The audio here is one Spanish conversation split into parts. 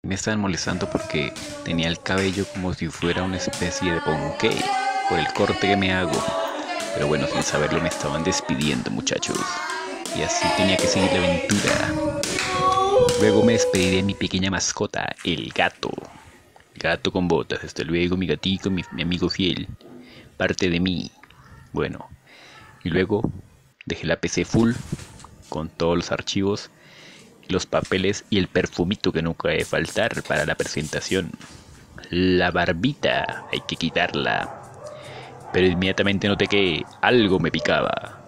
me estaban molestando porque tenía el cabello como si fuera una especie de ponqué por el corte que me hago. Pero bueno, sin saberlo me estaban despidiendo, muchachos. Y así tenía que seguir la aventura. Luego me despedí de mi pequeña mascota, el gato. Gato con botas. Hasta luego, mi gatito, mi amigo fiel. Parte de mí. Bueno, y luego dejé la PC full con todos los archivos, los papeles y el perfumito que nunca debe faltar para la presentación. La barbita, hay que quitarla. Pero inmediatamente noté que algo me picaba.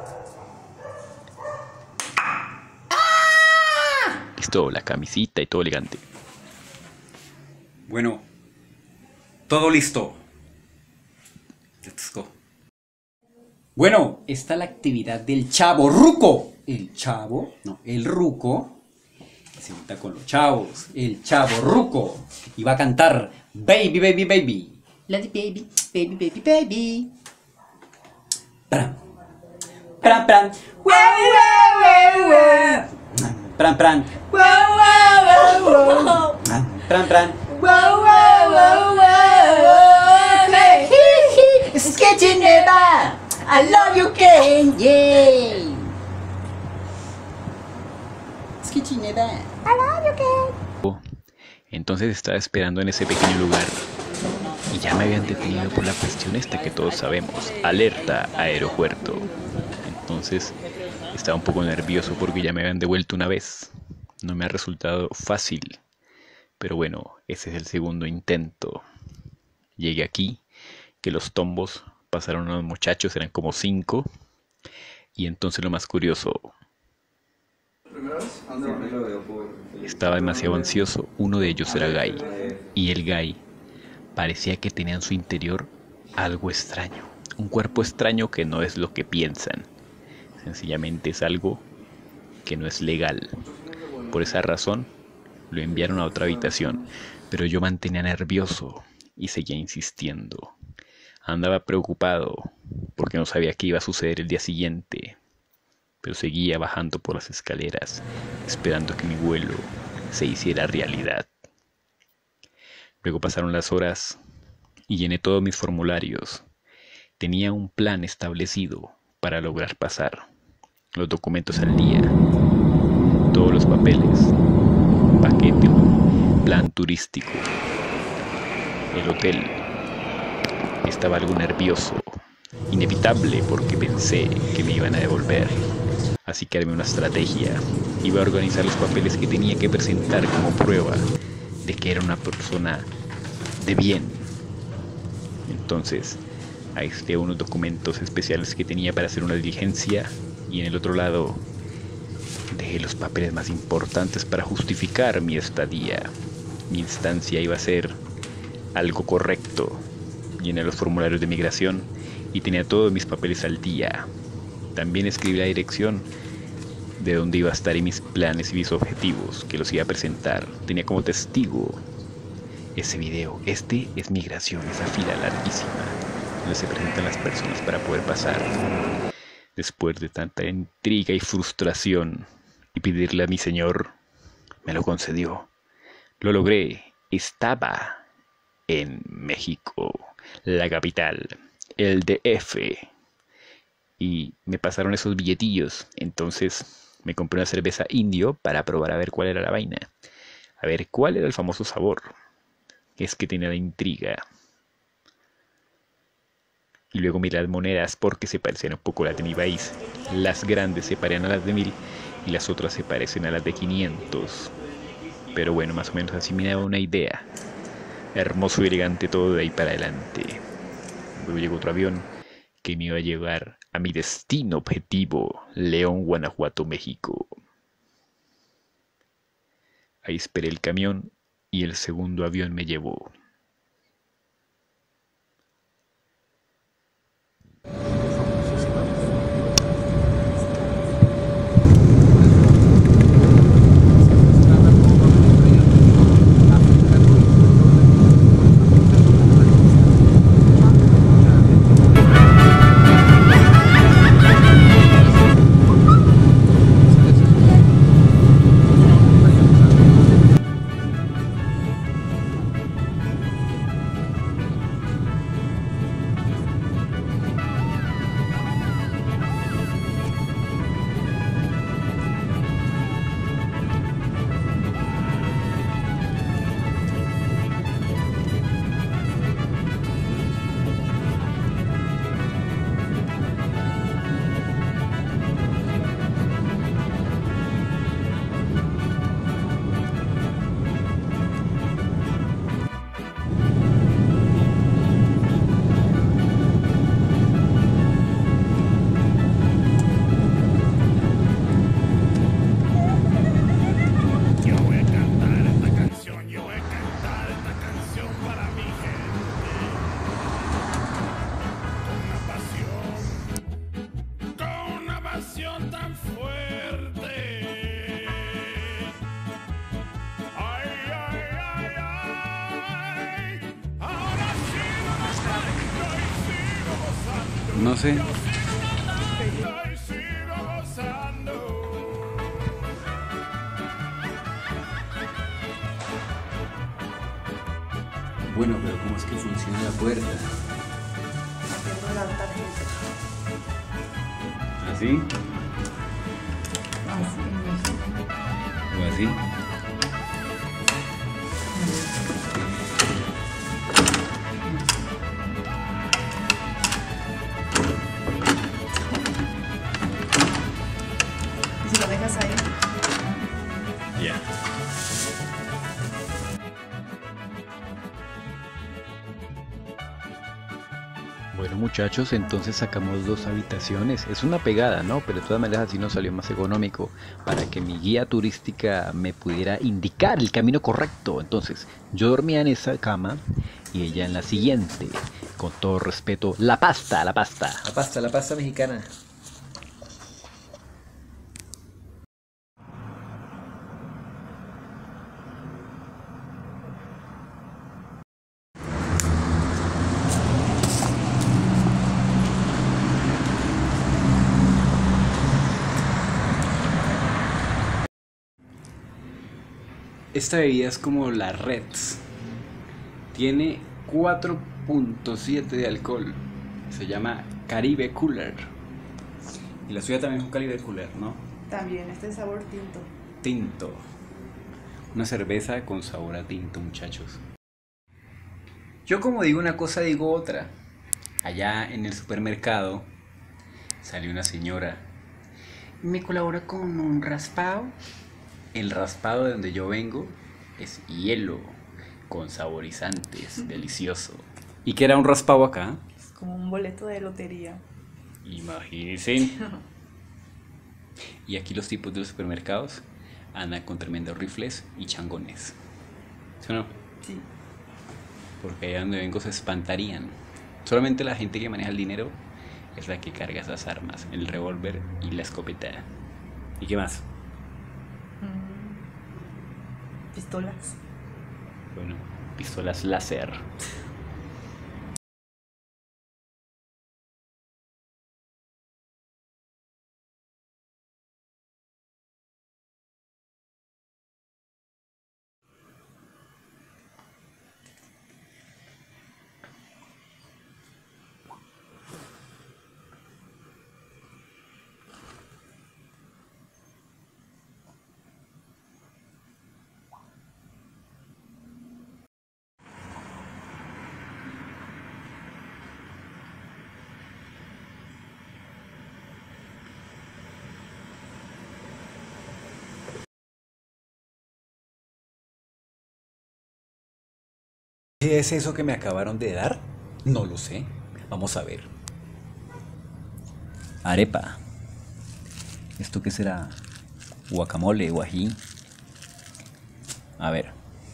Listo, la camisita y todo elegante. Bueno, todo listo. Let's go. Bueno, está la actividad del chavo ruco. El chavo, no, el ruco. Se junta con los chavos. El chavo ruco. Y va a cantar Baby, Baby, Baby. Lady Baby, Baby, Baby, Baby. Pram. Pram, pram. Wow, wow, wow, wow. Pram, pram. Wow, wow, wow, wow. Pram, pram. Wow, wow, wow, wow. Hey, it's getting never. I love you, Ken. Yeah. It's getting never. I love you, Ken. Entonces estaba esperando en ese pequeño lugar y ya me habían detenido por la cuestión esta que todos sabemos, alerta aeropuerto. Entonces estaba un poco nervioso porque ya me habían devuelto una vez. No me ha resultado fácil, pero bueno, ese es el segundo intento. Llegué aquí, que los tombos pasaron a los muchachos, eran como 5, y entonces lo más curioso, estaba demasiado ansioso. Uno de ellos era Guy, y el Guy parecía que tenía en su interior algo extraño, un cuerpo extraño que no es lo que piensan, sencillamente es algo que no es legal. Por esa razón lo enviaron a otra habitación, pero yo mantenía nervioso y seguía insistiendo. Andaba preocupado porque no sabía qué iba a suceder el día siguiente, pero seguía bajando por las escaleras, esperando que mi vuelo se hiciera realidad. Luego pasaron las horas y llené todos mis formularios. Tenía un plan establecido para lograr pasar. Los documentos al día, todos los papeles, paquete, plan turístico, el hotel. Estaba algo nervioso, inevitable porque pensé que me iban a devolver. Así que armé una estrategia. Iba a organizar los papeles que tenía que presentar como prueba de que era una persona de bien. Entonces, aislé unos documentos especiales que tenía para hacer una diligencia y en el otro lado dejé los papeles más importantes para justificar mi estadía. Mi instancia iba a ser algo correcto. Llené los formularios de migración y tenía todos mis papeles al día. También escribí la dirección de donde iba a estar y mis planes y mis objetivos que los iba a presentar. Tenía como testigo ese video. Este es migración, esa fila larguísima donde se presentan las personas para poder pasar. Después de tanta intriga y frustración y pedirle a mi señor, me lo concedió. Lo logré. Estaba en México, la capital, el DF. Y me pasaron esos billetillos. Entonces me compré una cerveza indio para probar a ver cuál era la vaina. A ver cuál era el famoso sabor. Es que tenía la intriga. Y luego miré las monedas porque se parecían un poco a las de mi país. Las grandes se parecen a las de 1000 y las otras se parecen a las de 500. Pero bueno, más o menos así me daba una idea. Hermoso y elegante todo de ahí para adelante. Luego llegó otro avión que me iba a llevar a mi destino objetivo, León, Guanajuato, México. Ahí esperé el camión y el segundo avión me llevó. No sé. Bueno, pero ¿cómo es que funciona la puerta? Haciendo la tarjeta. ¿Así? Así. ¿O así? Y si lo dejas ahí. Ya. Bueno muchachos, entonces sacamos 2 habitaciones. Es una pegada, ¿no? Pero de todas maneras así nos salió más económico para que mi guía turística me pudiera indicar el camino correcto. Entonces yo dormía en esa cama y ella en la siguiente. Con todo respeto, la pasta, la pasta. La pasta mexicana. Esta bebida es como la Reds. Tiene 4.7 de alcohol. Se llama Caribe Cooler. Y la suya también es un Caribe Cooler, ¿no? También, este es sabor tinto. Tinto. Una cerveza con sabor a tinto, muchachos. Yo como digo una cosa, digo otra. Allá en el supermercado salió una señora. ¿Me colabora con un raspado? El raspado de donde yo vengo es hielo con saborizantes, delicioso. ¿Y qué era un raspado acá? Es como un boleto de lotería. Imagínense. Y aquí los tipos de los supermercados andan con tremendos rifles y changones. ¿Sí o no? Sí. Porque allá donde vengo se espantarían. Solamente la gente que maneja el dinero es la que carga esas armas, el revólver y la escopeta. ¿Y qué más? Pistolas. Bueno, pistolas láser. ¿Qué es eso que me acabaron de dar? No lo sé. Vamos a ver. Arepa. ¿Esto qué será? Guacamole o ají. A ver.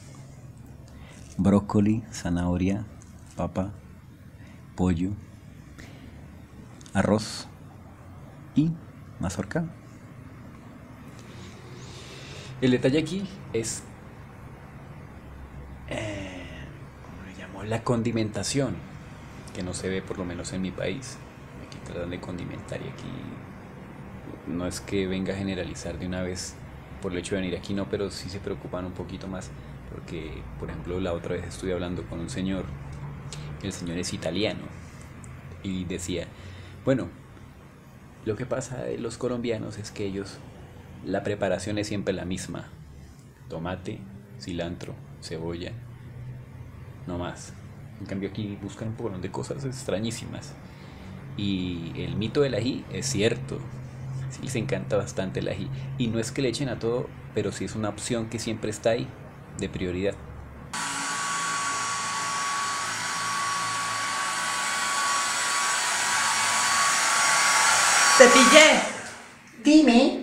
Brócoli, zanahoria, papa, pollo, arroz y mazorca. El detalle aquí es ¿cómo le llamo? La condimentación, que no se ve por lo menos en mi país. Aquí tratan de condimentar y aquí no es que venga a generalizar de una vez por el hecho de venir aquí, no, pero sí se preocupan un poquito más porque, por ejemplo, la otra vez estuve hablando con un señor, el señor es italiano y decía, bueno, lo que pasa de los colombianos es que ellos, la preparación es siempre la misma, tomate, cilantro, cebolla, no más. En cambio aquí buscan un poco de cosas extrañísimas. Y el mito del ají es cierto, sí les encanta bastante el ají. Y no es que le echen a todo, pero sí es una opción que siempre está ahí, de prioridad. ¡Te pillé! Dime.